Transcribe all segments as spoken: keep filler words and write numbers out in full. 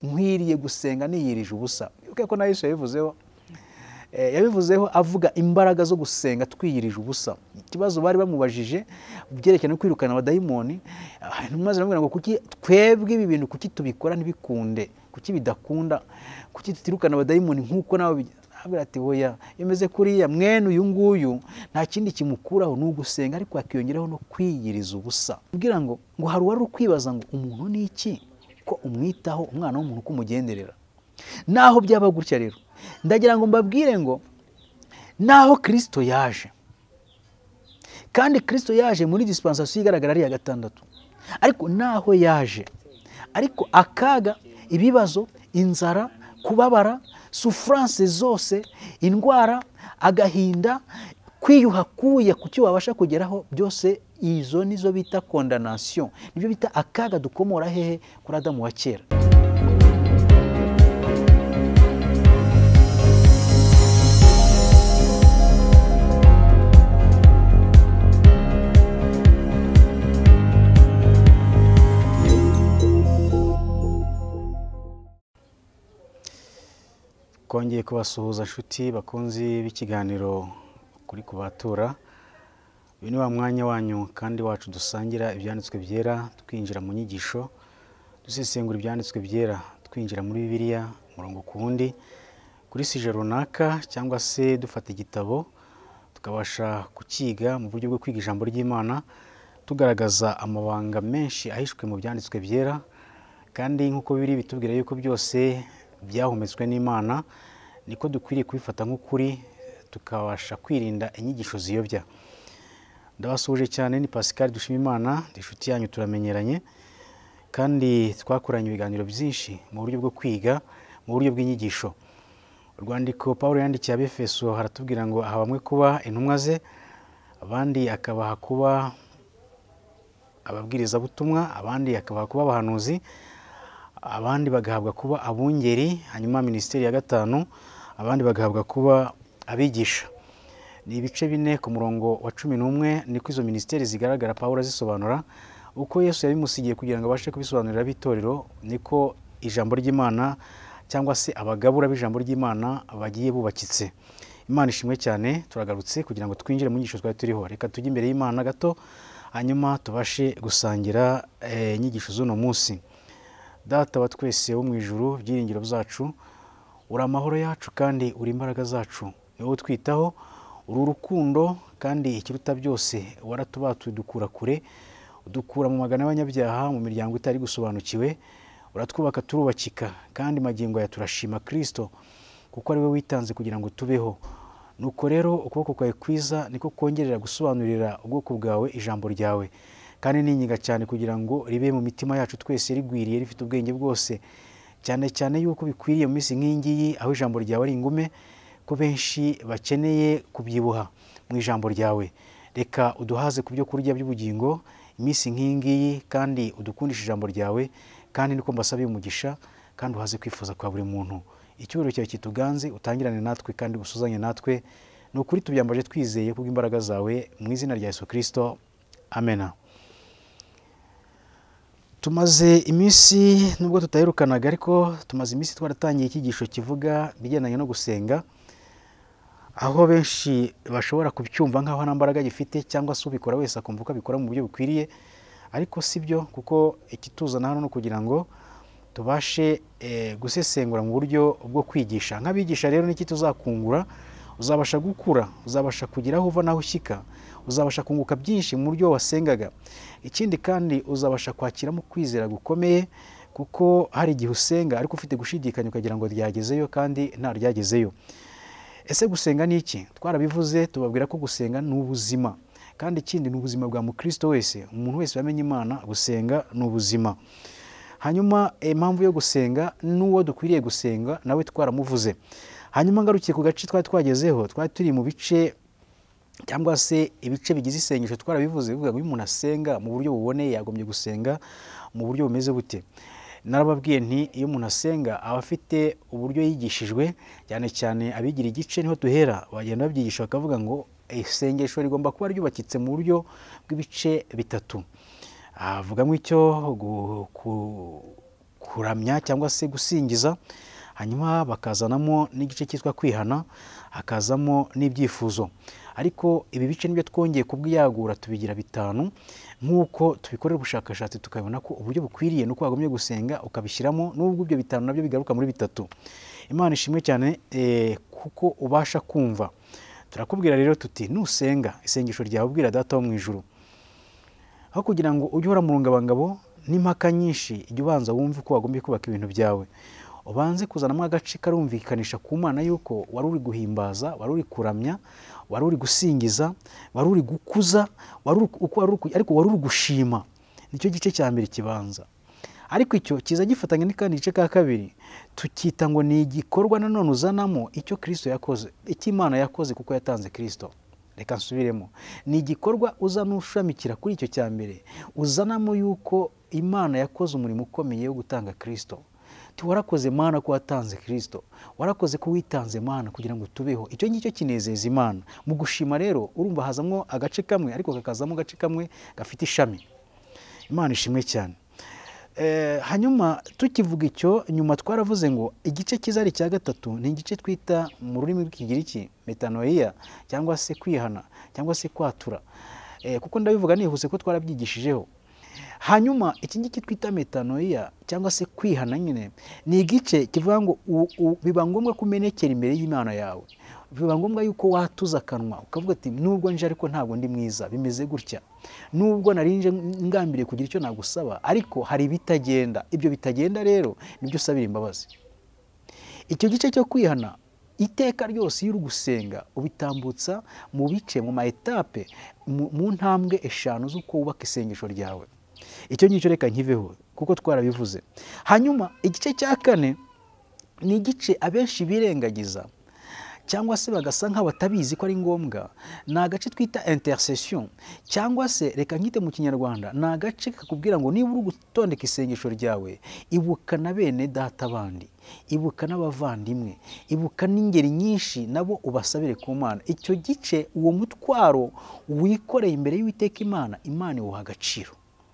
nkwiriye gusenga niyirije ubusa. Uko ko na Yesu yabivuzeho yabivuzeho avuga imbaraga zo gusenga twiyirije ubusa. Ikibazo bari bamubajije byerekana no kwirukana abadayimoni, maze bamubwira ngo kuki twebwe ibi bintu kuki tubikora ntibikunde, kuki bidakunda, kuki tutirukana abadayimoni nkuko nawe abira ati hoya yemeze kuriya mwene uyu nguyu nta kindi kimukuraho no gusenga ariko akiyongeraho no kwiyiriza ubusa. Ubwira ngo ngo hari wari ukwibaza ngo umuntu ni iki ko umwitaho umwana w'umuntu kumugenderera. Naho byaba gutya rero ndagira ngo mbabwire ngo naho Kristo yaje, kandi Kristo yaje muri dispensation igaragara ari ya gatandatu, ariko naho yaje ariko akaga, ibibazo, inzara, kubabara, souffrance zose, indwara, agahinda, kwiyuha kuye kucyo wabasha kugeraho byose, izo nizo bita condamnation, nibyo bita akaga dukomora hehe kuri Adamu wa kera. Kongeye kubasuhuza nshuti bakunzi b'ikiganiro kuri kubatura. Uyu ni wa mwanya wanyu kandi wacu dusangira ibyanditswe byera, twinjira mu nyigisho, dusesengura ibyanditswe byera, twinjira muri Bibiliya murongo ku wundi kuri sije runaka, cyangwa se dufata igitabo tukabasha kukiga mu buryo bwo kwiga ijambo ry'Imana, tugaragaza amabanga menshi ahishwe mu byanditswe byera, kandi nk'uko biri bitubwira yuko byose byahumetswe n'Imana, niko dukwiriye kubifata nk'ukuri tukabasha kwirinda inyigisho ziyobya. Ndabasuje cyane, ni Pascal dushima Imana, inshuti yanyu turamenyeranye, kandi twakoranye ibiganiro byinshi mu buryo bwo kwiga mu buryo bw'inyigisho. Urwandiko Paulo yandikiye Abefeso haratubwira ngo aha bamwe kuba intumwa ze, abandi akabaha kuba ababwiriza butumwa, abandi akabaha kuba abahanuzi, abandi bagahabwa kuba abungeri, hanyuma ministeri ya gatanu abandi bagahabwa kuba abigisha. Ni ibice bine ku murongo wa cumi n'umwe niko izo ministeri zigaragara Paulo azisobanura. Uko Yesu yabimusigiye kugira ngo abashe kubisobanurira abitorero, niko ijambo ry'Imana cyangwa se abagabura b'ijambo ry'Imana bagiye bubakitse. Imana ishimwe cyane. Turagarutse kugira ngo twinjire mu nyigisho twari turiho. Reka tujye imbere y'Imana gato, hanyuma tubashe gusangira inyigisho z'uno munsi. Data wa twese wo mu ijuru, byiringiro byacu, uri amahoro yacu kandi uri imbaraga zacu, niwe utwitaho, uri urukundo, kandi ikiruta byose waratubatuye dukura kure, udukura mu magana y'abanyabyaha, mu miryango itari gusobanukiwe, uratwubaka turubakika, kandi magingo ya turashima Kristo kuko ari we witanze kugira ngo tubeho. Nuko rero ukuboko kwawe kwiza niko kongerera gusobanurira ubwoko bwawe ijambo ryawe, kandi ninyiga cyane kugira ngo ribe mu mitima yacu twese rigwiriye rifite ubwenge bwose, cyane cyane yuko bikwiriye mu minsi nk'ingiyi aho ijambo ryawe ari ingume, ko benshi bakeneye kubyibuha mu ijambo ryawe. Reka uduhaze ku byo kurya by'ubugingo iminsi nk'ingiyi, kandi udukundisha ijambo ryawe, kandi niko mbasabiye umugisha, kandi uhaze kwifuza kwa buri muntu. Icyubahiro cyawe kituganze, utangirane natwe kandi usuzanye natwe. Ni ukuri tubyambaje twizeye kubw'imbaraga zawe, mu izina rya Yesu Kristo, amena. Tumaze iminsi, nubwo tutaherukanaga, ariko tumaze iminsi twaratangiye icyigisho kivuga bijyanye no gusenga, aho benshi bashobora kubyumva nk'aho nta mbaraga gifite, cyangwa se ubikora wese akumva ko abikora mu buryo bukwiriye, ariko sibyo, kuko ikituzana hano no kugira ngo tubashe e, gusesengura mu buryo bwo kwigisha. Nk'abigisha rero niki tuzakungura, uzabasha gukura, uzabasha kugira aho uva naho ushyika, uzabasha kunguka byinshi mu buryo wasengaga. Ikindi kandi uzabasha kwakiramo kwizera gukomeye, kuko hari igihe usenga ariko ufite gushidikanya ukagira ngo ryagezeyo kandi nta ryagezeyo. Ese gusenga ni iki? Twarabivuze, tubabwira ko gusenga ni ubuzima, kandi ikindi ni ubuzima bwa Mukristo wese. Umuntu wese wamenye Imana, gusenga ni ubuzima. Hanyuma impamvu yo gusenga n'uwo dukwiriye gusenga nawe twaramuvuze. Hanyuma ngarukiye ku gace twari twagezeho, twari turi mu bice cyangwa se ibice bigize isengesho. Twarabivuze bivuga ngo umuntu asenga mu buryo buboneye yagombye gusenga mu buryo bumeze bute. Narababwiye nti iyo umuntu asenga aba afite uburyo yigishijwe, cyane cyane abigira igice niho duhera, bagenda babyigisha bakavuga ngo isengesho rigomba kuba ryubakitse mu buryo bw'ibice bitatu. Avugamo icyo kuramya cyangwa se gusingiza, hanyuma bakazanamo n'igice cyitwa kwihana, hakazamo n'ibyifuzo. Ariko ibi bice nibyo twongeye kubwiyagura tubigira bitanu, nk'uko tubikorera ubushakashatsi tukabona ko uburyo bukwiriye nuko wagomye gusenga ukabishyiramo, n'ubwo ibyo bitanu nabyo bigaruka muri bitatu. Imana ishimwe cyane eh, kuko ubasha kumva. Turakubwira rero tuti nusenga isengesho ryawe ubwira Data wo mu ijuru, aho kugira ngo ujye uhora mu rungabangabo n'impaka nyinshi, ijya ubanza wumve ko wagombye kubaka ibintu byawe. Ubanze kuzanamo agace karumvikanisha ku Mana yuko wari uri guhimbaza, wari uri kuramya, wari uri gusingiza, wari uri gukuza, ariko wari uri gushima. Nicyo gice cya mbere kibanza. Ariko icyo kiza gifatanya n'ikandi gice ka kabiri, tukita ngo ni igikorwa nanone uzanamo icyo Kristo yakoze, icyo Imana yakoze kuko yatanze Kristo. Reka nsubiremo, ni igikorwa uzana ushamikira kuri icyo cya mbere, uzanamo yuko Imana yakoze umurimo ukomeye wo gutanga Kristo. Warakoze Mana ko watanze Kristo, warakoze ko witanze Mana kugira ngo tubeho. Icyo ngicyo kinezeza Imana. Mu gushima rero urumva hazamwo agace kamwe, ariko kakazamo agace kamwe gafite ishami. Imana ishimwe cyane. Eh, hanyuma tukivuga icyo, nyuma twaravuze ngo igice kizari cya gatatu ni igice twita mu rurimi rw'Ikigiriki metanoia, cyangwa se kwihana, cyangwa se kwatura. Eh, kuko ndabivuga nihuse ko twarabyigishijeho. Hanyuma iki ngiki twita metanoia cyangwa se kwihana nyine, ni igice kivuga ngo biba ngombwa kumenekera imbere y'Imana yawe. Biba ngombwa yuko watuza akanwa ukavuga ati nubwo nje ariko ntabwo ndi mwiza, bimeze gutya. Nubwo narinje ngambiriye kugira icyo nagusaba, ariko hari ibitagenda. Ibyo bitagenda rero nibyo usabira imbabazi. Icyo gice cyo kwihana iteka ryose y'uri gusenga ubitambutsa mu bice, mu ma etape, mu ntambwe eshanu z'uko wubaka isengesho ryawe. Icyo ngicyo reka nkiveho kuko twarabivuze. Hanyuma igice cya kane ni igice abenshi birengagiza cyangwa se bagasa nk'abatabizi ko ari ngombwa. Ni agace twita intercession, cyangwa se reka nkite mu Kinyarwanda, ni agace kakubwira ngo niba uri gutondeka isengesho ryawe, ibuka na bene data bandi, ibuka n'abavandimwe, ibuka n'ingeri nyinshi nabo ubasabire ku Mana. Icyo gice, uwo mutwaro wikoreye imbere y'Uwiteka Imana, Imana iwuha agaciro.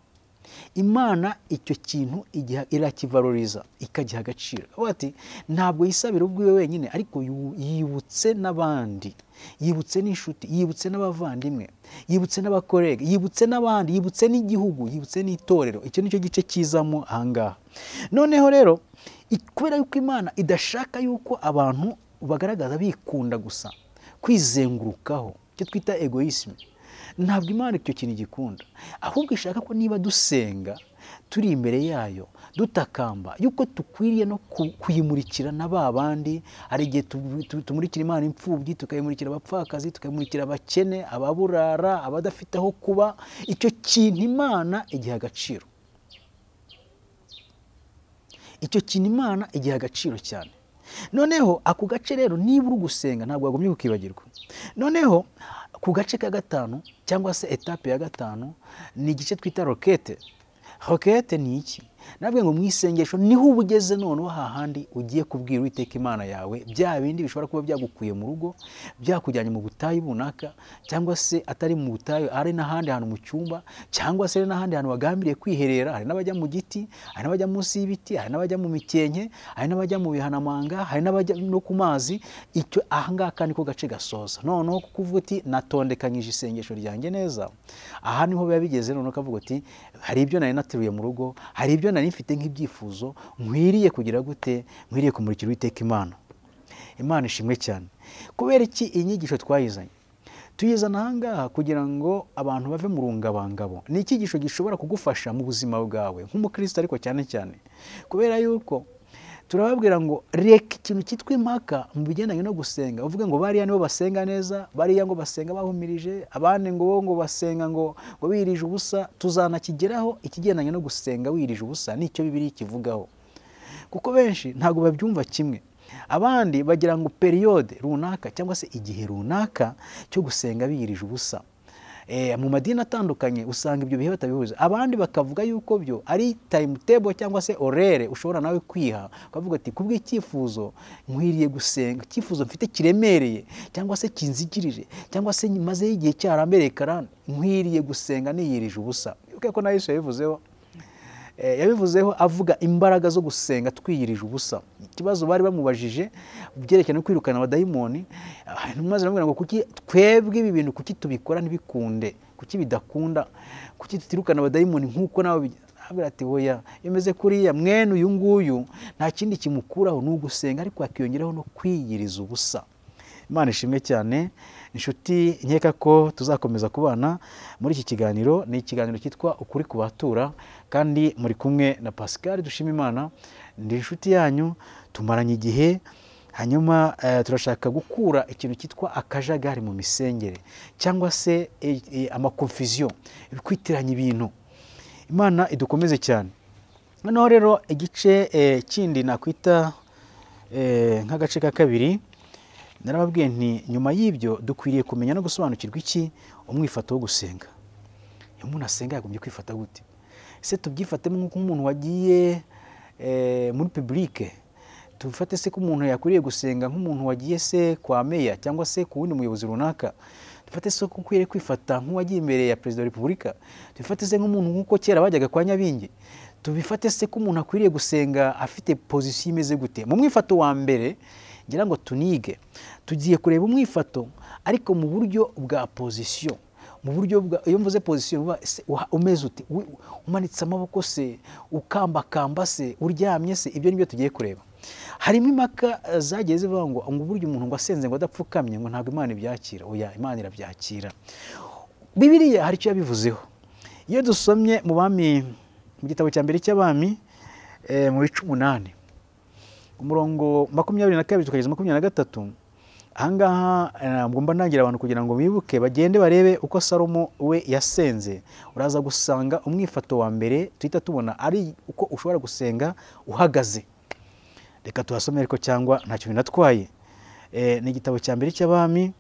Imana icyo kintu irakivaloriza, ikagiha agaciro. Ati ntabwo yisabira ubwiwe wenyine, ariko yibutse n'abandi, yibutse n'inshuti, yibutse n'abavandimwe, yibutse n'abakorega, yibutse n'abandi, yibutse n'igihugu, yibutse n'itorero. Icyo nicyo gice kizamo ahangaha. Noneho rero kubera yuko Imana idashaka yuko abantu bagaragaza bikunda gusa, kwizengurukaho, icyo twita egoisme, ntabwo Imana icyo kintu gikunda. Ahubwo ishaka ko niba dusenga turi imbere yayo dutakamba, yuko tukwiriye no kuyimurikira na ba bandi. Hari igihe tumurikira Imana imfubyi, tukayimurikira abapfakazi, tukayimurikira abakene, ababurara, abadafite aho kuba. Icyo kintu Imana igiha agaciro. Icyo kintu Imana igiha agaciro cyane. Noneho ako gace rero niba uri gusenga ntabwo wagomye kukibagirwa. Noneho ku gace ka gatanu cyangwa se etape ya gatanu ni igice twita rokete. Rokete ni iki? Nabwe ngo mu isengesho niho ubugeze noneho hahandi ugiye kubwira Uwiteka Imana yawe bya bindi bishobora kuba byagukuye mu rugo, byakujyanye mu butayu bunaka, cyangwa se atari mu butayu, ari n'ahandi hantu mu cyumba, cyangwa se n'ahandi hantu wagambiriye kwiherera. Hari n'abajya mu giti, hari n'abajya munsi y'ibiti, hari n'abajya mu mikenke, hari n'abajya mu bihanamanga, hari n'abajya no ku mazi. Icyo ahangaha niko gace gasoza. Noneho kuvuga uti natondekanyije isengesho ryanjye neza, aha niho biba bigeze. Noneho kavuga uti hari ibyo nari naturuye mu rugo, hari ibyo nari mfite nk'ibyifuzo, nkwiriye kugira gute, nkwiriye kumurikira Uwiteka Imana. Imana ishimwe cyane. Kubera iki inyigisho twayizanye? Tuyizana ahangaha kugira ngo abantu bave mu rungabangabo. Ni icyigisho gishobora kugufasha mu buzima bwawe nk'umukristo, ariko cyane cyane kubera yuko turababwira ngo reka ikintu cyitwa impaka mu bigendanye no gusenga. Uvuge ngo bariya nibo basenga neza, bariya ngo basenga bahumirije, abandi ngo bo ngo basenga ngo ngo birije ubusa. Tuzanakigeraho ikigendanye no gusenga wirije ubusa nicyo Bibiliya kivugaho, kuko benshi ntabwo babyumva kimwe. Abandi bagira ngo periode runaka cyangwa se igihe runaka cyo gusenga birije ubusa. Eh, mu madini atandukanye usanga ibyo bihe batabihuza. Abandi bakavuga yuko byo ari timetable cyangwa se horaire ushobora nawe kwiha, ukavuga ati kubw'icyifuzo nkwiriye gusenga, icyifuzo mfite kiremereye cyangwa se kinzigirije cyangwa se maze igihe cyarambereye karane, nkwiriye gusenga niyirije ubusa. Uko ko na Yesu yabivuzeho, yabivuzeho avuga imbaraga zo gusenga twiyirije ubusa. Ikibazo bari bamubajije byerekana no kwirukana abadayimoni, maze aramubwira ngo kuki twebwe ibi bintu kuki tubikora ntibikunde, kuki bidakunda, kuki tutirukana abadayimoni nk'uko nawe abwira ati oya, yemeze kuriya mwene uyu nguyu nta kindi kimukuraho ni ugusenga, ariko akiyongeraho no kwiyiriza ubusa. Imana ishimwe cyane. Inshuti nkeka ko tuzakomeza kubana muri iki kiganiro. Ni ikiganiro cyitwa ukuri kubatura, kandi muri kumwe na Pascal dushima Imana. Ndi inshuti yanyu, tumaranye igihe, hanyuma uh, turashaka gukura ikintu cyitwa akajagari mu misengere cyangwa se e, e, ama confusion, ibikwitiranya ibintu. Imana idukomeze cyane. Noneho rero igice e, kindi nakwita e, nk'agace ka kabiri, narababwiye nti nyuma y'ibyo dukwiriye kumenya no gusobanukirwa iki umwifato wo gusenga. Iyo umuntu asenga yagombye kwifata gute? Ese tubyifatemo nk'uko umuntu wagiye e, muri publique, tufate se ko umuntu yakwiriye gusenga nk'umuntu wagiye se kwa meya cyangwa se ku wundi muyobozi runaka, dufate se ko kwiriye kwifata nk'uwagiye imbere ya Perezida wa Repubulika, dufate se nk'umuntu nk'uko kera bajyaga kwa Nyabingi, tubifate se ko umuntu akwiriye gusenga afite position imeze gute? Mu mwifato wa mbere ngira ngo tunige, tugiye kureba umwifato ariko mu buryo bwa position, mu buryo bwa, iyo mvuze position umeze ute, umanitse amaboko se, ukambakamba se, uryamye se, ibyo nibyo tugiye kureba. Harimo impaka zagiye zivuga ngo ngo buryo umuntu ngo asenze ngo adapfukamye ngo ntabwo Imana ibyakira. Oya, Imana irabyakira. Bibiliya hari icyo yabivuzeho. Iyo dusomye mu bami, mu gitabo cya mbere cy'abami e, mu bice umunani umurongo makumyabiri na kabiri tukageza makumyabiri na gatatu, ahangaha ngomba ntangira abantu kugira ngo bibuke bagende barebe uko Salomo we yasenze. Uraza gusanga umwifato wa mbere tuhita tubona ari uko ushobora gusenga uhagaze. Reka tuhasome ariko cyangwa ntacyo binatwaye. E, ni igitabo cya mbere cy'abami,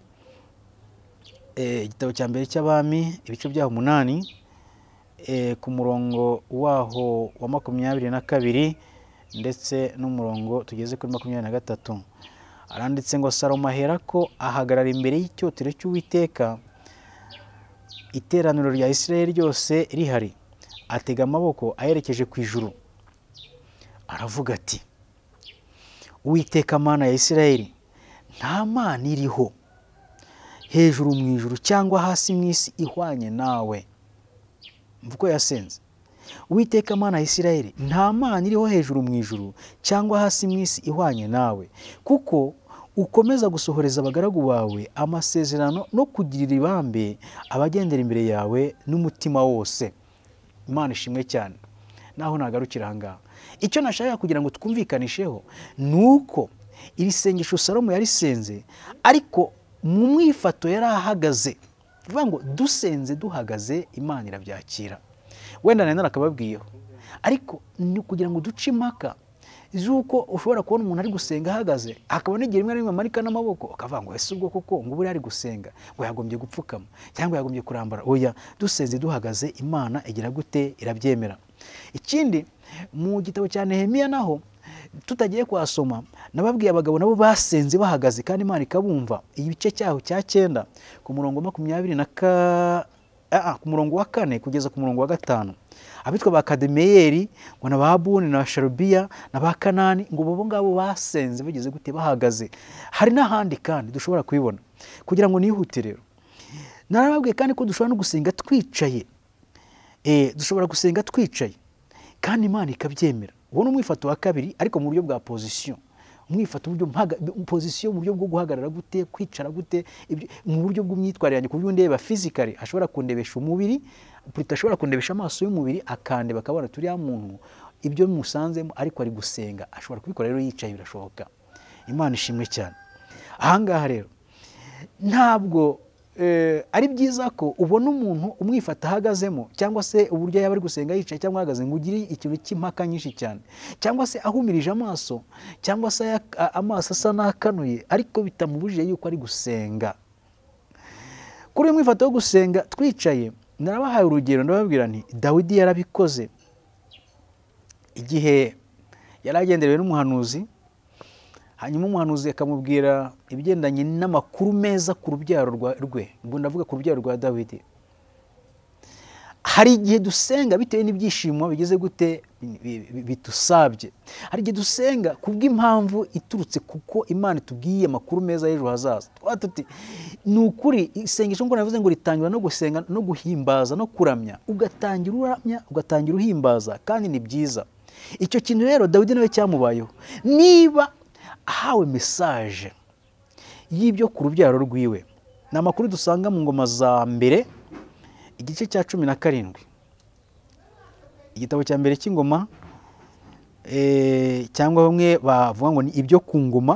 e, igitabo cya mbere cy'abami ibice byaho umunani, e, ku murongo waho wa makumyabiri na kabiri ndetse n'umurongo tugeze kuri makumyabiri na gatatu. Aranditse ngo Salomo aherako ahagarara imbere y'icyotero cy'Uwiteka, iteraniro rya Isirayeli ryose rihari, atega amaboko ayerekeje ku ijuru, aravuga ati: Uwiteka Mana ya Isirayeli, nta mana iriho hejuru mu ijuru cyangwa hasi mu isi ihwanye nawe. Mvuko yasenze. Uwiteka Mana ya Isirayeli, nta mana iriho hejuru mu ijuru cyangwa hasi mu isi ihwanye nawe, kuko ukomeza gusohoreza abagaragu bawe amasezerano no kugirira ibambe abagendera imbere yawe n'umutima wose. Imana ishimwe cyane. Naho nagarukira ahangaha, icyo nashaka kugira ngo twumvikanisheho nuko iri sengesho Salomo yarisenze, ariko mu mwifato yari ahagaze. Bivuga ngo dusenze duhagaze Imana irabyakira. Wenda nari narakababwiyeho, ariko ni kugira ngo duce impaka z'uko ushobora kubona umuntu ari gusenga ahagaze, akabona igihe rimwe rimwe amarika n'amaboko, akavuga ngo ese ubwo koko ngo buri ari gusenga ngo yagombye gupfukama cyangwa yagombye kurambara. Oya, dusenze duhagaze Imana igira gute? Irabyemera. Ikindi mu gitabo cya Nehemiya naho tutagiye kwasoma, nababwiye abagabo nabo basenze bahagaze kandi Imana ikabumva. Igice cyaho cya cyenda ku murongo makumyabiri na ka ah ku murongo wa kane kugeza ku murongo wa gatanu, abitwa ba Kademeyeri ngo na Babuni na Sharubiya na ba Kanani ngo bo ngabo basenze bageze gute? Bahagaze. Hari n'ahandi kandi dushobora kubibona. Kugira ngo nihute rero, narababwiye kandi ko dushobora no gusenga twicaye. Eh, dushobora gusenga twicaye kandi Imana ikabyemera. Uwo ni umwifato wa kabiri, ariko mu buryo bwa position. Umwifato uburyo mpaga position mu buryo bwo guhagarara gute, kwicara gute, mu buryo bw'imyitwarire yanjye, ku buryo ndeba physically ashobora kundebesha umubiri, plutôt ashobora kundebesha amaso y'umubiri akande bakabona turi ya muntu ibyo musanzemo, ariko ari gusenga. Ashobora kubikora rero yicaye, birashoboka. Imana ishimwe cyane. Ahangaha rero ntabwo Eh, ari byiza ko ubona umuntu umwifata ahagazemo, cyangwa se uburyo yaba ari gusenga yicaye cyangwa ahagaze, ngo ugire ikintu cy'impaka nyinshi cyane, cyangwa se ahumirije amaso, cyangwa se amaso asa n'akanuye, ariko bitamubujije yuko ari gusenga. Kuri uyu mwifato wo gusenga twicaye, narabahaye urugero, ndababwira nti Dawidi yarabikoze igihe yari agenderewe n'umuhanuzi, hanyuma umuhanuzi akamubwira ibigendanye n'amakuru meza ku rubyaro rwe. Ubwo ndavuga ku rubyaro rwa Dawidi. Hari igihe dusenga bitewe n'ibyishimo bigeze gute bitusabye. Hari igihe dusenga kubw'impamvu iturutse kuko Imana itubwiye amakuru meza y'ejo hazaza. Twatuti ni ukuri isengesho ngo navuze ngo ritangira no gusenga no guhimbaza no kuramya, ugatangira uramya ugatangira uhimbaza, kandi ni byiza. Icyo kintu rero Dawidi nawe cyamubayeho. Niba ahawe message y'ibyo ku rubyaro rwiwe, ni amakuru dusanga mu ngoma za mbere igice cya cumi na karindwi, igitabo cya mbere cy'ingoma, cyangwa bamwe bavuga ngo ni ibyo ku ngoma,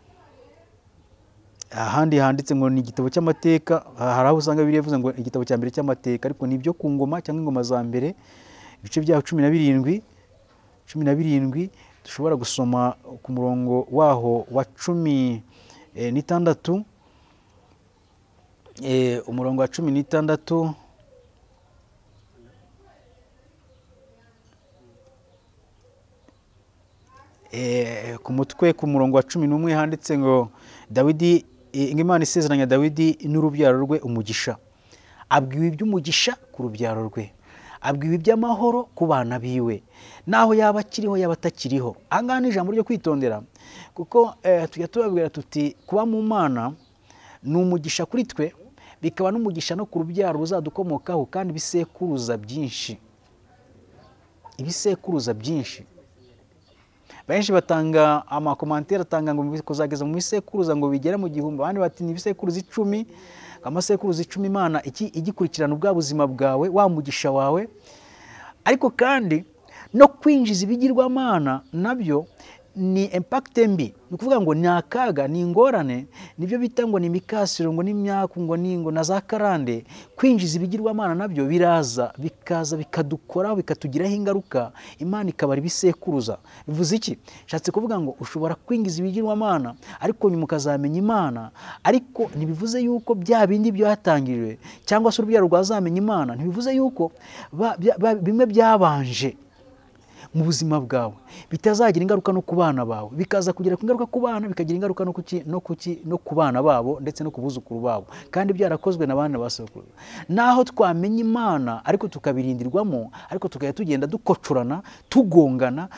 ahandi handitse ngo ni igitabo cy'amateka. Hari aho usanga Bibiliya ivuze ngo igitabo cya mbere cy'amateka, ariko ni ibyo ku ngoma cyangwa ingoma za mbere, ibice byaho cumi na birindwi cumi na birindwi. Dushobora gusoma ku murongo waho wa cumi n'itandatu, umurongo wa cumi n'itandatu, ku mutwe ku murongo wa cumi n'umwe handitse ngo Dawidi, Imana isezeranya Dawidi n'urubyaro rwe umugisha. Abwiwe iby'umugisha ku rubyaro rwe, abwiwe iby'amahoro ku bana biwe, naho yaba akiriho yaba atakiriho. Ahangaha ni ijambo ryo kwitondera, kuko tujya tubabwira tuti kuba mu Mana ni umugisha kuri twe, bikaba n'umugisha no ku rubyaro ruzadukomokaho, kandi ibisekuruza byinshi, ibisekuruza byinshi. Benshi batanga amakomantere atanga ngo kuzageza mu bisekuruza ngo bigere mu gihumbi, abandi bati ni ibisekuruza icumi. Amasekuruza icumi Imana iki igikurikirana ubwa buzima bwawe, wa mugisha wawe. Ariko kandi no kwinjiza ibigirwamana nabyo ni impact mbi, ni ukuvuga ngo ni akaga, ni ingorane. Nibyo bita ngo ni imikasiro, ngo n'imyaku, ngo ningo na za karande. Kwinjiza ibigirwamana nabyo biraza bikaza bikadukora, bikatugiraho ingaruka, Imana ikabara ibisekuruza. Bivuze iki? Shatse kuvuga ngo ushobora kwinjiza ibigirwamana ariko nyuma ukazamenya Imana, ariko ntibivuze yuko bya bindi byatangiriwe cyangwa se urubyaro rwazamenya Imana, ntibivuze yuko bimwe byabanje mu buzima bwawe bitazagira ingaruka no ku bana bawe, bikaza kugira ingaruka ku bana, bikagira ingaruka no kuki no kuki no ku bana babo ndetse no kubuzukuru babo, kandi byarakozwe n'abana basokuru. Naho twamenya Imana ariko tukabirindirwamo, ariko tukajya tugenda dukocurana, tugongana,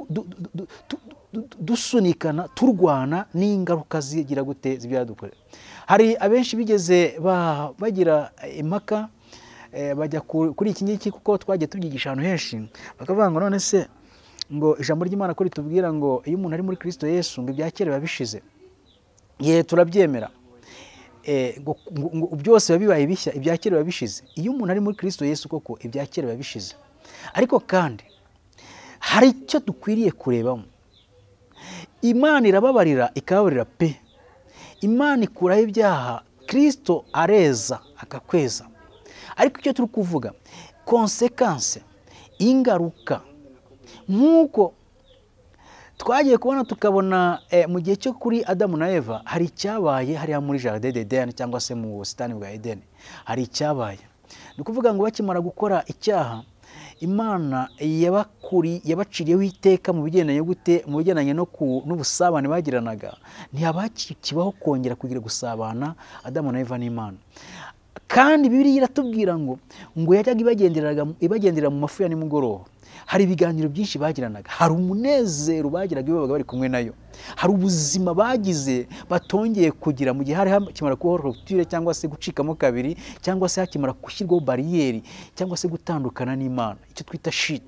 dusunikana, turwana, n'ingaruka zigira gute zibyadukorera. Hari abenshi bigeze bagira impaka bajya kuri iki ngiki, kuko twagiye tubyigisha ahantu henshi, bakavuga ngo none se ngo ijambo ry'Imana ko ritubwira ngo iyo umuntu ari muri Kristo Yesu ngo ibya kera biba bishize. Ye turabyemera, ngo byose biba bibaye bishya, ibya kera biba bishize. Iyo umuntu ari muri Kristo Yesu koko ibya kera biba bishize. Ariko kandi hari icyo dukwiriye kurebamo. Imana irababarira ikababarira pe. Imana ikuraho ibyaha, Kristo areza akakweza. Ariko icyo turi kuvuga konsekanse, ingaruka, nk'uko twagiye kubona tukabona mu gihe cyo kuri Adamu na Eva, hari icyabaye hariya muri Jardin d'Eden cyangwa se mu busitani bwa Eden. Hari icyabaye, ni ukuvuga ngo bakimara gukora icyaha, Imana yabakuri yabaciriyeho iteka mu bigendanye gute mu bigendanye no n'ubusabane bagiranaga, ntihabakibaho kongera kugira gusabana Adamu na Eva n'Imana. Kandi Bibiliya iratubwira ngo ngo yajyaga ibagenderaga ibagendera mu mafu ya nimugoroba. Hari ibiganiro byinshi bagiranaga, hari umunezero bagiraga iyo babaga bari kumwe nayo, hari ubuzima bagize batongeye kugira mu gihe hari hakimara kubaho rupture cyangwa se gucikamo kabiri, cyangwa se hakimara gushyirwaho bariyeri, cyangwa se gutandukana n'Imana, icyo twita shite.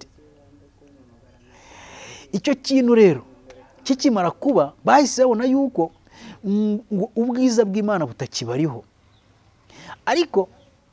Icyo kintu rero kikimara kuba, bahise babona yuko ubwiza bw'Imana butakibariho. Ariko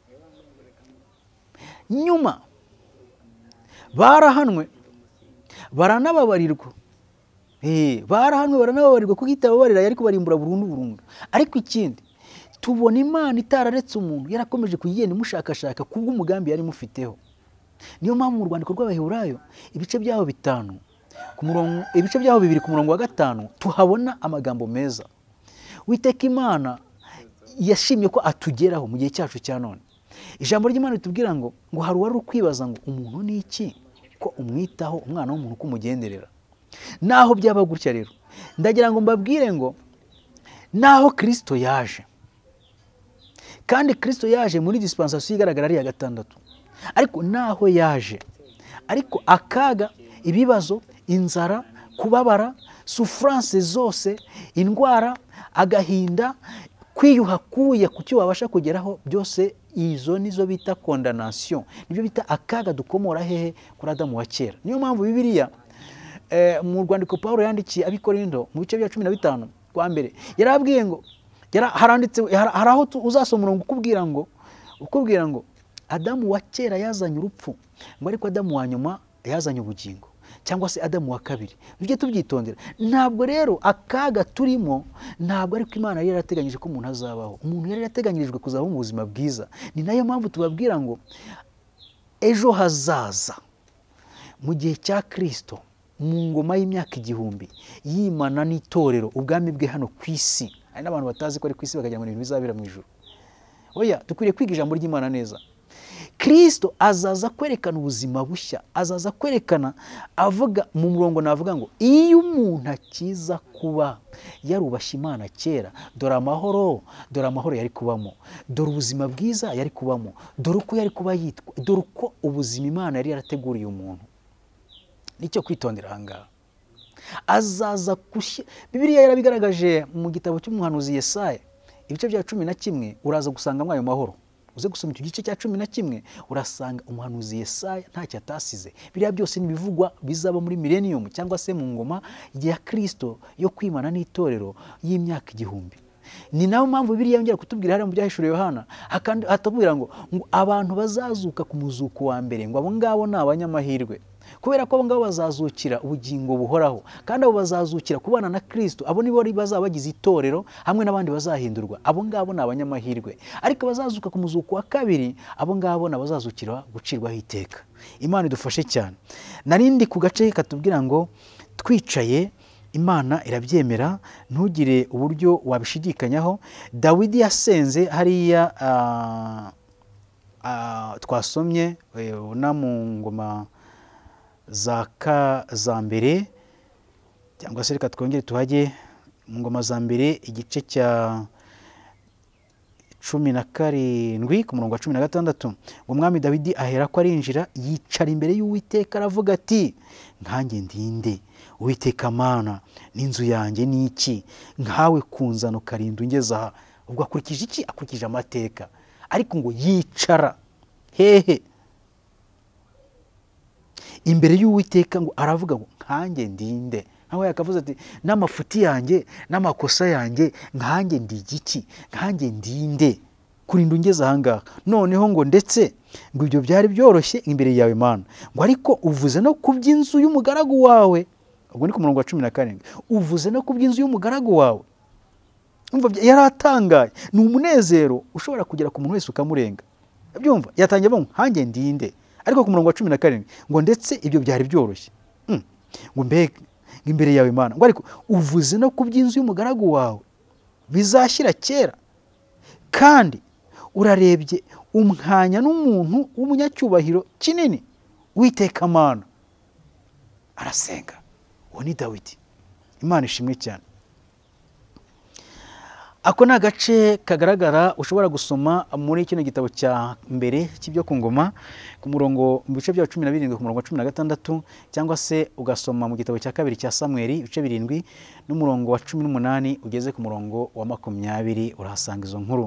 nyuma barahanwe baranababarirwa, eh barahanwe baranababarirwa kuko itababarira yari kubarimbura burundu burundu. Ariko ikindi tubona Imana itararetse umuntu, yarakomeje kugenda imushakashaka kubw'umugambi yari mufiteho. Niyo mpamvu mu rwandiko rw'Abaheburayo ibice byaho bitanu ku murongo ibice byaho bibiri ku murongo wa gatanu tuhabona amagambo meza. Witeka Imana yashimye ko atugeraho mu gihe cyacu cya none. Ijambo ry'Imana ritubwira ngo ngo hari wari ukwibaza ngo umuntu ni iki ko umwitaho, umwana w'umuntu kumugenderera. Naho byaba gutya rero, ndagira ngo mbabwire ngo naho Kristo yaje, kandi Kristo yaje muri dispensation igaragara ari ya gatandatu, ariko naho yaje, ariko akaga ibibazo, inzara, kubabara, souffrance zose, indwara, agahinda, kwiyuha kuya ku cyo wabasha kugeraho, byose izo nizo bita condamnation, nibyo bita akaga dukomora hehe kuri Adamu wa kera. Niyo mpamvu Bibiliya eh, mu rwandiko Paulo yandikiye abikorindo mu bice bya cumi na bitanu kwa mbere yarabwiye ngo yara haranditse haraho uzasoma umurongo ukubwira ngo ukubwira ngo Adamu wa kera yazanye urupfu, ngo ariko Adamu wa nyuma yazanye ubugingo, cyangwa se Adamu wa kabiri. Nibyo tubyitondera. Ntabwo rero akaga turimo, ntabwo ariko Imana yari yarateganyije ko umuntu azabaho. Umuntu yari yarateganyirijwe kuzabaho mu buzima bwiza. Ni nayo mpamvu tubabwira ngo ejo hazaza mu gihe cya Kristo, mu ngoma y'imyaka igihumbi, yimana n'itorero ubwami bwe hano ku isi. Hari n'abantu batazi ko ari ku isi bakagira ngo ibintu bizabera mu ijuru. Oya, dukwiriye kwiga ijambo ry'Imana neza. Kristo azaza kwerekana ubuzima bushya, azaza kwerekana, avuga mu murongo navuga ngo iyo umuntu akiza kuba yarubashye Imana kera, dore amahoro, dore amahoro yari kubamo, dore ubuzima bwiza yari kubamo, dore uko yari kuba yitwa, dore uko ubuzima Imana yari yarateguriye umuntu. Nicyo kwitondera ahangaha. Azaza kushya, Bibiliya yarabigaragaje mu gitabo cy'umuhanuzi Yesaya ibice bya cumi na kimwe, uraza gusanga mwayo mahoro. Uze gusoma icyo gice cya cumi na kimwe urasanga umuhanuzi Yesaya ntacyo atasize. Biriya byose nibivugwa bizaba muri millennium cyangwa se mu ngoma ya Kristo yo kwimana n'itorero y'imyaka igihumbi. Ni nayo mpamvu Bibiliya yongera kutubwira hariya mu byahishuriwe Yohana, atubwira ngo abantu bazazuka ku muzuko wa mbere, ngo abo ngabo ni abanyamahirwe, kubera ko abo ngabo bazazukira ubugingo buhoraho, kandi abo bazazukira kubana na Kristo. Abo nibo bazaba bagize itorero hamwe n'abandi bazahindurwa. Abo ngabo ni abanyamahirwe. Ariko bazazuka ku muzuko wa kabiri, abo ngabo nabazazukira gucirwaho iteka. Imana idufashe cyane. Narindi ku gace katubwira ngo twicaye Imana irabyemera, ntugire uburyo wabishidikanyaho. Dawidi yasenze hariya uh, uh, twasomye na mu ngoma za ka za mbere, cyangwa se reka twongere tuhajye mu ngoma za mbere igice cya cumi na karindwi ku murongo wa cumi na gatandatu. Ngo umwami Dawidi ahera ko arinjira, yicara imbere y'Uwiteka aravuga ati, nkanjye ndinde Uwiteka Mana, n'inzu yanjye ni iki, nkawe kunzana ukarinda ungeza aha. Ubwo akurikije iki? Akurikije amateka. Ariko ngo yicara hehe imbere y'Uwiteka, ngo aravuga ngo nkanjye ndinde. Nawe yakavuze ati n'amafuti yanjye n'amakosa yanjye, nkanjye ndi igiki, nkanjye ndinde kurinda ungeza ahangaha. Noneho ngo ndetse ngo ibyo byari byoroshye imbere yawe Mana, ngo ariko uvuze no kuby'inzu y'umugaragu wawe. Ubwo ni ku murongo wa cumi na karindwi. Uvuze no kuby'inzu y'umugaragu wawe. Umva yaratangaye. Ni umunezero ushobora kugera ku muntu wese ukamurenga. Byumva yatangiye avuga nkanjye ndinde. Ariko ku murongo wa cumi na karindwi ngo ndetse ibyo byari byoroshye. Mm. Ngo mbega imbere yawe Mana, ngo ariko uvuze no kuby'inzu y'umugaragu wawe bizashyira kera, kandi urarebye umwanya n'umuntu w'umunyacyubahiro kinini. Uwiteka Mana. Arasenga. Uwo ni Dawidi. Imana ishimwe cyane. Ako ni agace kagaragara ushobora gusoma muri kino gitabo cya mbere cy'ibyo ku ngoma ku murongo mu bice bya cumi na birindwi ku murongo wa cumi na gatandatu, cyangwa se ugasoma mu gitabo cya kabiri cya Samweli ibice birindwi n'umurongo wa cumi n'umunani ugeze ku murongo wa makumyabiri, urahasanga izo nkuru.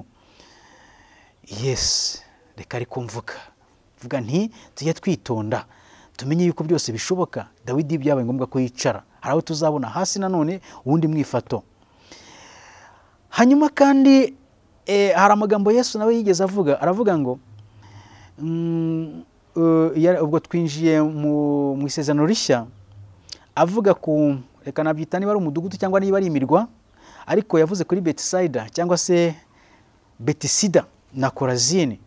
Yes, reka ariko mvuga vuga nti tujye twitonda, tumenye yuko byose bishoboka. Dawidi byabaye ngombwa ko yicara. Hari aho tuzabona hasi nanone ubundi mwifato. Hanyuma kandi eh, hari amagambo Yesu nawe yigeze avuga, aravuga ngo mm, uh, ubwo twinjiye mu, mu isezerano rishya, avuga ku reka nabyita niba ari umudugudu cyangwa niba ari imirwa, ariko yavuze kuri Betisaida cyangwa se Betisida na Korazini.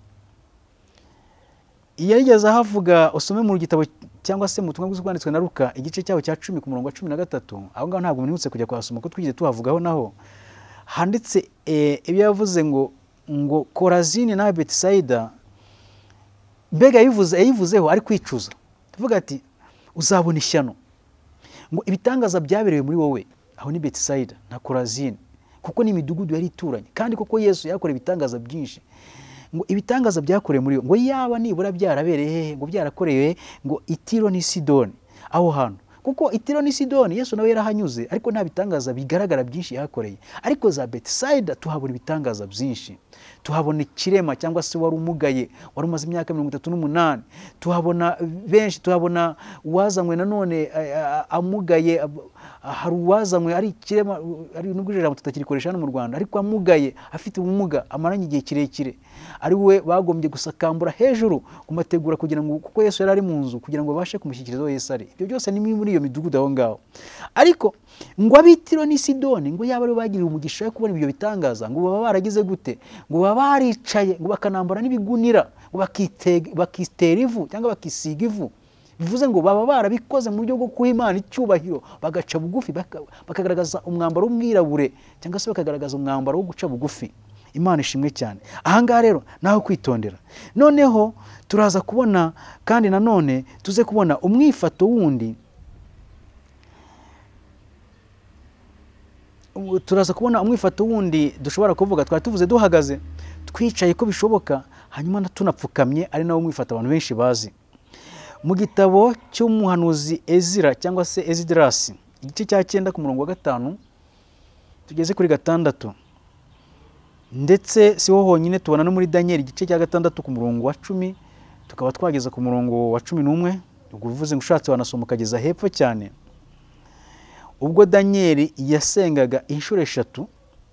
Yigeze ahavuga, usome mu gitabo cyangwa se mu butumwa bwanditswe na Luka igice cyaho cya cumi ku murongo wa cumi na gatatu. Aho ngaho ntabwo nibutse kujya kwasoma ko twigeze tuhavugaho, naho handitse ibyo yavuze ngo ngo Korazini na Betisaida, mbega yivuze yayivuzeho ari kwicuza. Tuvuga ati uzabona ishyano, ngo ibitangaza byaberewe muri wowe. Aho ni Betisaida na Korazini, kuko ni imidugudu yari ituranye, kandi koko Yesu yakoreye ibitangaza byinshi. Ngo ibitangaza byakorewe muri yo, ngo yaba nibura byarabereye hehe, ngo byarakorewe ngo i Tiro ni Sidoni. aho hantu, kuko Itiro ni Sidoni Yesu nawe yarahanyuze, ariko nta bitangaza bigaragara byinshi yahakoreye. Ariko za Bethsaida tuhabona ibitangaza byinshi, tuhabona ikirema cyangwa se wari umugaye wari umaze imyaka mirongo itatu n'umunani, tuhabona benshi, tuhabona uwazanywe nanone amugaye, hari uwazanywe ari ikirema, ari nubwo ijambo tutakirikoresha hano mu Rwanda, ariko amugaye afite ubumuga amaranye igihe kirekire, ari we bagombye gusakambura hejuru kumategura kugira ngo, kuko Yesu yari ari mu nzu kugira ngo babashe kumushyikiriza aho Yesu ari. Ibyo byose ni muri iyo midugudu aho ngaho. Ariko ngo ab'Itiro ni Sidoni ngo yaba ari bagiriye umugisha yo kubona ibyo bitangaza, ngo baba baragize gute, ngo baba baricaye, ngo bakanambara n'ibigunira, ngo bakitera ivu cyangwa bakisiga ivu. Bivuze ngo baba barabikoze mu buryo bwo kuha Imana icyubahiro, bagaca bugufi, bakagaragaza umwambaro w'umwirabure cyangwa se bakagaragaza umwambaro wo guca bugufi. Imana ishimwe cyane. Ahangaha rero naho kwitondera. Noneho turaza kubona kandi nanone tuze kubona umwifato wundi, turaza kubona umwifato wundi dushobora kuvuga, twari tuvuze duhagaze, twicaye ko bishoboka, hanyuma tunapfukamye, ari nawo umwifato abantu benshi bazi. Mu gitabo cy'umuhanuzi Ezira cyangwa se Ezidrasi, igice cya cyenda ku murongo wa gatanu tugeze kuri gatandatu, ndetse si ho honyine, tubona no muri Daniel igice cya gatandatu ku murongo wa cumi, tukaba twageza ku murongo wa cumi n'umwe. Ubwo bivuze ngo ushatse wanasoma ukageza hepfo cyane. Ubwo Daniel yasengaga inshuro eshatu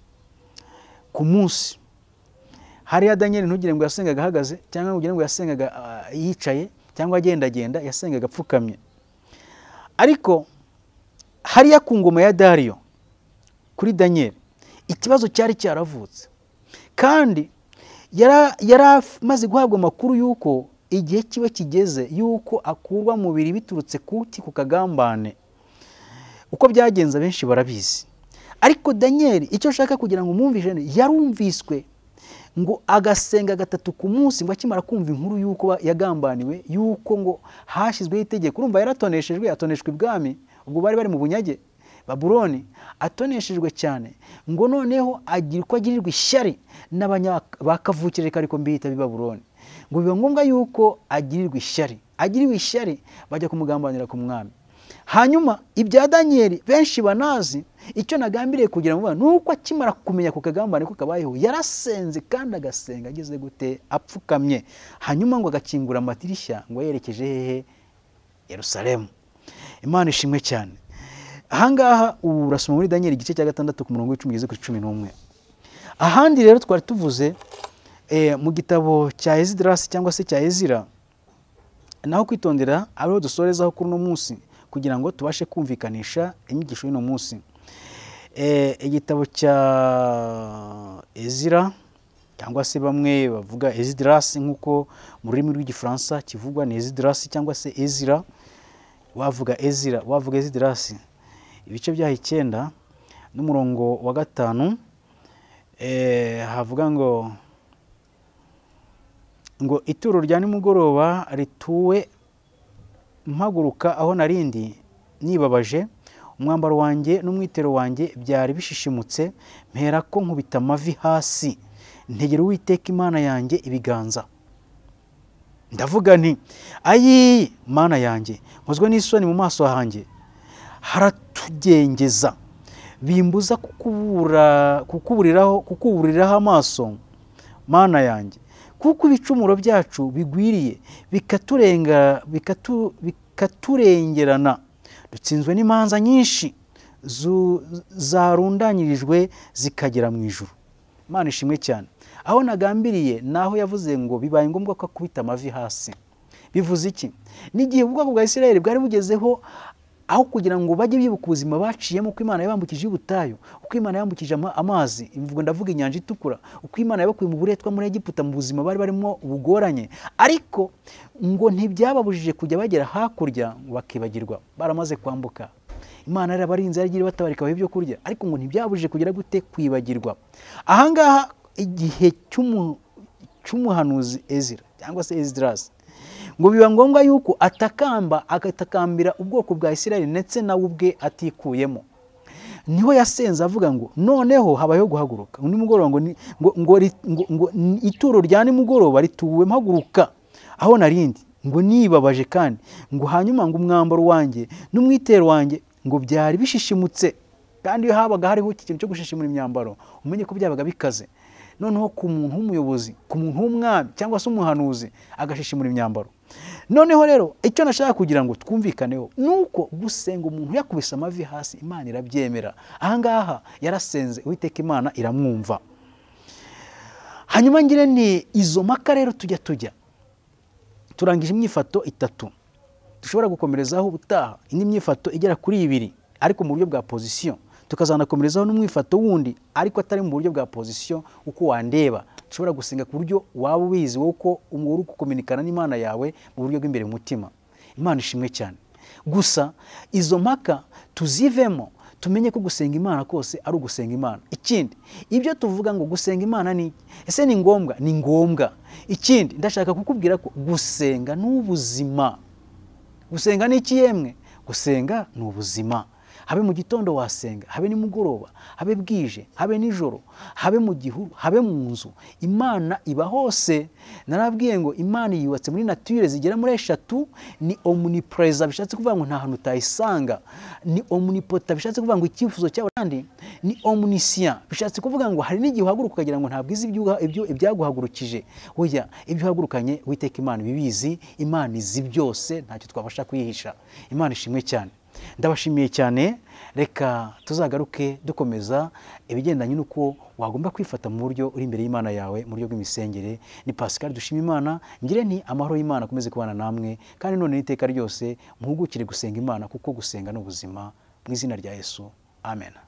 ku munsi. Hariya Daniel ntugire ngo yasengaga ahagaze cyangwa ugire ngo yasengaga uh, yicaye cyangwa agenda genda, yasengaga apfukamye. Ariko hariya ku ngoma ya Dariyo kuri Daniel ikibazo cyari cyaravutse, kandi yaramaze guhabwa amakuru yuko igihe kiba kigeze yuko akurwa mu mubiri biturutse kuki ku kagambane. Uko byagenza benshi barabizi, ariko Daniel icyo shaka kugira ngo mwumvishe, yarumviswe ngo agasenga gatatu ku munsi, ngo akimara kumva inkuru yuko yagambaniwe, yuko ngo hashyizweho itegeko. Urumva yaratoneshejwe, atoneshwe ibwami, ubwo bari bari mu bunyage Babuloni, atoneshejwe cyane, ngo noneho agira uko agirirwa ishyari n'abakavukire, ariko mbihita b'Ibabuloni, ngo biba ngombwa yuko agirirwa ishyari, agiriwe ishyari bajya kumugambanira ku mwami. Hanyuma ibya Daniel benshi banazi, icyo nagambiriye kugira ngo nuko akimara kumenya ku kagambane ko kabayeho, yarasenze kandi agasenga ageze gute, apfukamye, hanyuma ngo agakingura amadirishya, ngo yerekeje hehe, Yerusalemu. Imana ishimwe cyane. Ahangaha urasoma muri Daniel igice cya gatandatu ku murongo w'icumi ugeze kuri cumi n'umwe. Ahandi rero twari tuvuze eh, mu gitabo cya Ezidrasi cyangwa se cya Ezira, naho kwitondera ariho dusorezaho kuri uno munsi kugira ngo tubashe kumvikanisha inyigisho y'uno munsi. Eh, igitabo cya Ezira cyangwa se bamwe bavuga Ezidrasi nk'uko mu rurimi rw'igifaransa kivugwa ni Ezidrasi cyangwa se Ezira, wavuga Ezira, wavuga Ezidrasi. Ibice byaho icyenda n'umurongo wa gatanu, eh, havuga ngo ngo ituro rya nimugoroba rituwe mpaguruka aho narindi nibabaje, umwambaro wanjye n'umwitero wanjye byari bishishimutse, mpera ko nkubita amavi hasi, ntegera Uwiteka Imana yanjye ibiganza, ndavuga nti ayi Mana yanjye, nkozwe n'isoni mu maso hanjye, haratugengeza, bimbuza kukubura kukuburiraho kukuburiraho amaso Mana yanjye, kuko ibicumuro byacu bigwiriye bikaturenga bikatu bikaturengerana, dutsinzwe n'imanza nyinshi zarundanyirijwe zikagera mu ijuru. Imana ishimwe cyane. Aho nagambiriye naho yavuze ngo bibaye ngombwa ko akubita amavi hasi. Bivuze iki? N'igihe ubwoko bwa Isirayeli bwari bugezeho aho kugira ngo bajye bibuka ubuzima baciyemo, uko Imana yabambukije ubutayu, uko Imana yambukije amazi, imvugo ndavuga inyanja itukura, uko Imana yabakuye mu buretwa muri Egiputa mu buzima bari barimo ubugoranye, ariko ngo ntibyababujije kujya bagera hakurya ngo bakibagirwa, baramaze kwambuka. Imana yarabarinze yagiye batabarika bahe ibyo kurya, ariko ngo ntibyabujije kugira gute kwibagirwa. Ahangaha igihe cy'umuhanuzi Ezira cyangwa se Ezidrasi, ngo biba ngombwa yuko atakamba agatakambira ubwoko bwa Isirayeli ndetse nawe ubwe atikuyemo. Niho yasenze avuga ngo noneho habayeho guhaguruka undi mugoroba, ngo ngo ngo ituro rya nimugoroba rituwe mpaguruka aho narindi ngo nibabaje kandi ngo hanyuma ngo umwambaro wanjye n'umwitero wanjye ngo byari bishishimutse. Kandi iyo habaga hariho ikintu cyo gushishimura imyambaro umenye ko byabaga bikaze. Noneho ku muntu w'umuyobozi, ku muntu w'umwami cyangwa se umuhanuzi agashishimura imyambaro. Noneho rero icyo nashaka kugira ngo twumvikaneho nuko gusenga umuntu yakubise amavi hasi Imana irabyemera. Ahangaha yarasenze Uwiteka Imana iramwumva. Hanyuma ngire ni izo maka rero tujya tujya turangije imyifato itatu dushobora gukomerezaho ubutaha. Indi myifato igera kuri ibiri ariko mu buryo bwa position, tukazanakomerezaho n'umwifato wundi ariko atari mu buryo bwa position uko wandeba. Dushobora gusenga ku buryo waba ubizi wowe uko uri gukominikana n'Imana yawe mu buryo bw'imbere mu mutima. Imana ishimwe cyane. Gusa izo mpaka tuzivemo tumenye ko gusenga Imana kose ari ugusenga Imana. Ikindi ibyo tuvuga ngo gusenga Imana ni ese ni ngombwa, ni ngombwa. Ikindi ndashaka kukubwira ko gusenga n'ubuzima. Gusenga ni iki yemwe? Gusenga ni ubuzima. Habe mu gitondo wasenga, habe nimugoroba, habe bwije, habe nijoro, habe mu gihuru, habe mu nzu. Imana iba hose. Narabwiye ngo Imana yubatse muri nature zigera muri eshatu. Ni omnipresent bishatse kuvuga ngo nta hantu utayisanga. Ni omnipotent bishatse kuvuga ngo icyifuzo cyawe, kandi ni omniscient bishatse kuvuga ngo hari n'igihe uhaguruka ukagira ngo ntabwo izi ibyo ibyaguhagurukije. Oya, ibyo uhagurukanye Uwiteka Imana bibizi. Imana izi byose, ntacyo twabasha kuyihisha. Imana ishimwe cyane. Ndabashimiye cyane. Reka tuzagaruke dukomeza ibigendanye n'uko wagomba kwifata mu buryo uri imbere y'Imana yawe mu buryo bw'imisengere. Ni Pascal dushima Imana. Ngire nti amahoro y'Imana akomeze kubana namwe, kandi none n'iteka ryose muhugukire gusenga Imana kuko gusenga n'ubuzima. Mu izina rya Yesu, amen.